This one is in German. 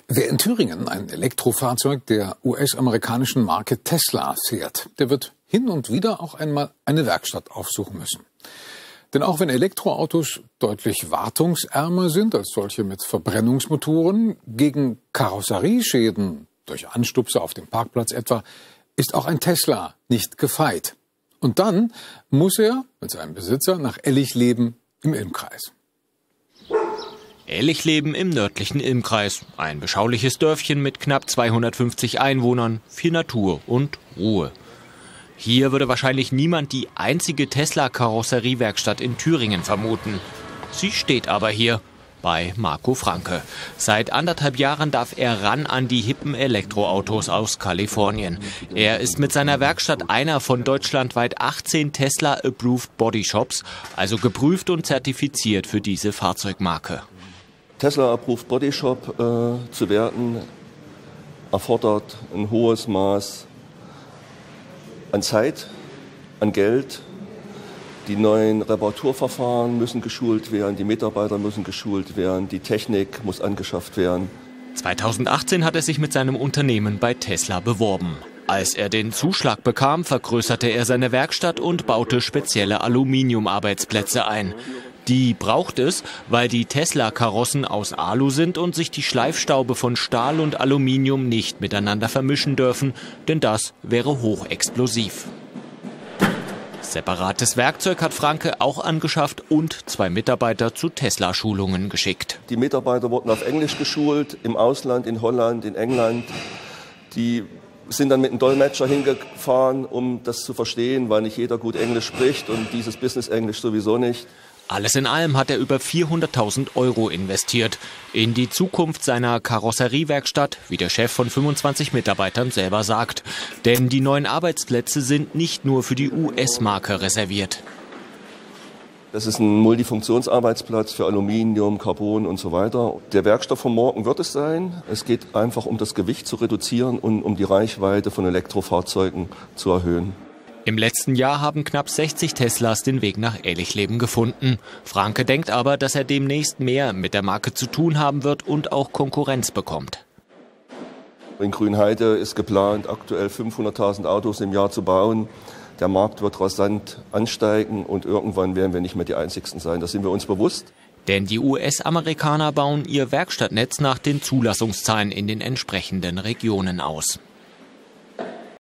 Wer in Thüringen ein Elektrofahrzeug der US-amerikanischen Marke Tesla fährt, der wird hin und wieder auch einmal eine Werkstatt aufsuchen müssen. Denn auch wenn Elektroautos deutlich wartungsärmer sind als solche mit Verbrennungsmotoren, gegen Karosserieschäden durch Anstupse auf dem Parkplatz etwa, ist auch ein Tesla nicht gefeit. Und dann muss er mit seinem Besitzer nach Ellichleben im Ilmkreis. Ellichleben im nördlichen Ilmkreis. Ein beschauliches Dörfchen mit knapp 250 Einwohnern, viel Natur und Ruhe. Hier würde wahrscheinlich niemand die einzige Tesla-Karosseriewerkstatt in Thüringen vermuten. Sie steht aber hier bei Marco Franke. Seit 1,5 Jahren darf er ran an die hippen Elektroautos aus Kalifornien. Er ist mit seiner Werkstatt einer von deutschlandweit 18 Tesla-Approved Bodyshops, also geprüft und zertifiziert für diese Fahrzeugmarke. Tesla Approved Bodyshop zu werden, erfordert ein hohes Maß an Zeit, an Geld. Die neuen Reparaturverfahren müssen geschult werden, die Mitarbeiter müssen geschult werden, die Technik muss angeschafft werden. 2018 hat er sich mit seinem Unternehmen bei Tesla beworben. Als er den Zuschlag bekam, vergrößerte er seine Werkstatt und baute spezielle Aluminiumarbeitsplätze ein. Die braucht es, weil die Tesla-Karossen aus Alu sind und sich die Schleifstaube von Stahl und Aluminium nicht miteinander vermischen dürfen, denn das wäre hochexplosiv. Separates Werkzeug hat Franke auch angeschafft und 2 Mitarbeiter zu Tesla-Schulungen geschickt. Die Mitarbeiter wurden auf Englisch geschult, im Ausland, in Holland, in England. Die sind dann mit einem Dolmetscher hingefahren, um das zu verstehen, weil nicht jeder gut Englisch spricht und dieses Business-Englisch sowieso nicht. Alles in allem hat er über 400.000 € investiert in die Zukunft seiner Karosseriewerkstatt, wie der Chef von 25 Mitarbeitern selber sagt. Denn die neuen Arbeitsplätze sind nicht nur für die US-Marke reserviert. Das ist ein Multifunktionsarbeitsplatz für Aluminium, Carbon und so weiter. Der Werkstoff von morgen wird es sein. Es geht einfach um das Gewicht zu reduzieren und um die Reichweite von Elektrofahrzeugen zu erhöhen. Im letzten Jahr haben knapp 60 Teslas den Weg nach Ellichleben gefunden. Franke denkt aber, dass er demnächst mehr mit der Marke zu tun haben wird und auch Konkurrenz bekommt. In Grünheide ist geplant, aktuell 500.000 Autos im Jahr zu bauen. Der Markt wird rasant ansteigen und irgendwann werden wir nicht mehr die Einzigsten sein. Das sind wir uns bewusst. Denn die US-Amerikaner bauen ihr Werkstattnetz nach den Zulassungszahlen in den entsprechenden Regionen aus.